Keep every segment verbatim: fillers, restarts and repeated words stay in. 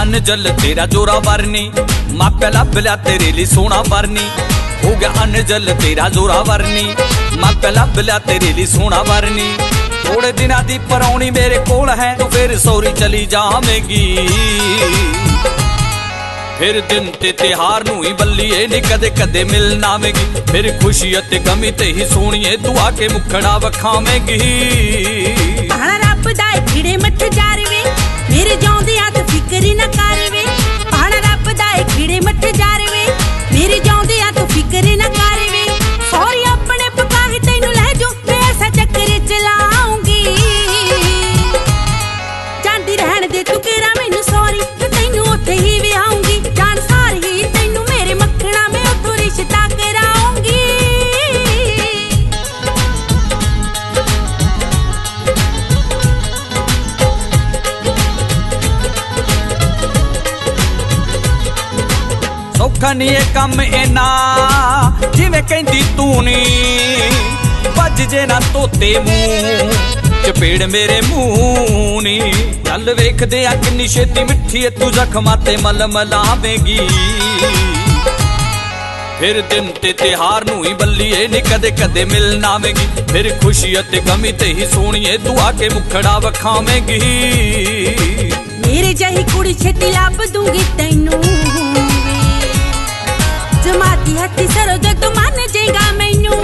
अंजल तेरा जोरा वरनी, मापे लब लिया तेरे लिए सोना वरनी। हो गया अंजल तेरा जोरा वरनी, मापे लब लिया तेरे लिए सोना वरनी। थोड़े दिना दी परौनी मेरे कोल है, तो फिर सौरी चली जावेगी। फिर दिन ते त्योहार नू ही बल्लीए नी कदे कदे मिलना आवेगी। फिर खुशी ते गमी ते ही सोणीए तू आके मुखड़ा वखावेगी। भाणा रब दा खिड़े मठ जारवे, मेरे जाउंदियां तो फिक्र ना करवे। भाणा रब दा खिड़े मठ जारवे, मेरे जाउंदियां तो फिक्र ना करवे। सौरी अपने पकाही तैनू ले जो, मैं ऐसा चक्कर चलाऊंगी। जांदी रहन दे तू केरा मैनू सौरी, ते तैनू उत्थे ही विआऊंगी। जान सार ही तैनू मेरे मक्खणा, मैं उत्थों रिश्ता कराऊंगी। सौखा नी ये कम इना जिवें कहंदी तू नी, भज जे ना तोते मूंह चपेड़ मेरे मुंह नी। चल वेखदे आ किन्नी छेती मिठी तू जख्मां ते मल मलावेगी। फिर दिन ते त्योहार नू ही बल्लीए नी कदे कदे मिलना आवेगी। फिर खुशी ते गमी ते ही सोणीए तू आके मुखड़ा वखावेगी। मेरे जही कुड़ी छेती लभ दूंगी तैनू, जमाती हथी सरो जद मन जेगा मैनू।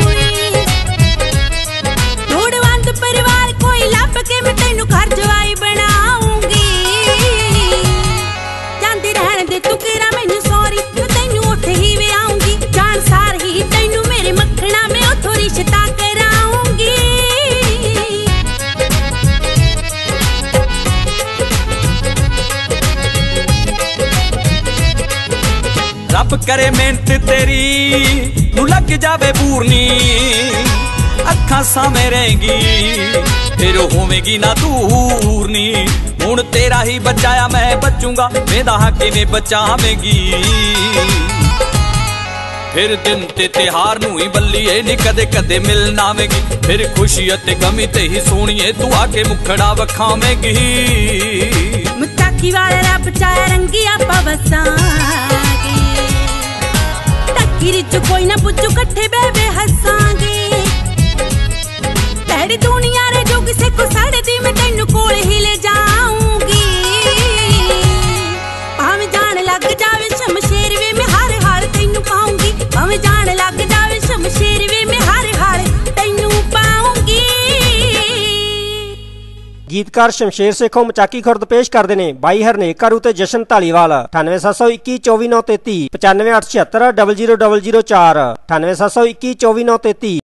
लोड़वंद परिवार कोई लभ के मैं तैनू घर जवाई बनाऊंगी। जांदी रहन दे तू केरा मैनू सौरी, मैं तैनू उत्थे ही विआऊंगी। जान सार ही तैनू मेरे मक्खणा, मैं उत्थों रिश्ता कराऊंगी। रब करे मेहनत तेरी नू लग जावे पूरनी, अखां सामे रहेगी फिर होवेगी ना दूरनी। हुण तेरा ही बचाया मैं बचूंगा, मेरा किवें बचावेगी। फिर दिन ते त्योहार नू ही बल्लीए नी कदे कदे मिलना आवेगी। फिर खुशी ते गमी ते ही सोणीए तू आके मुखड़ा वखावेगी। मुताकी वाला रब चाया रंगी आपां वसांगे, टक्की च कोई ना पुछू कट्ठे बेबे हसांगे। तेरी दुनिया रे जो किसे को साड़े दी, मैं तैनू कोल ही ले जाऊंगी। भावें जान लग जावे शमशेर वे, मैं हर हाल तैनू पाऊंगी। भावें जान लग जावे शमशेर वे, मैं हर हाल तैनू पाऊंगी। गीतकार शमशेर सेखों मचाकी खुर्द पेश करते हैं बाई हरनेक गहारू ते जशन धालीवाल। अठानवे सत्त सौ इक्की चौबी नौ तेती, पचानवे अठ छिहत्तर डबल जीरो डबल जीरो चार, अठानवे सत्त सौ इक्की चौबी नौ तेती।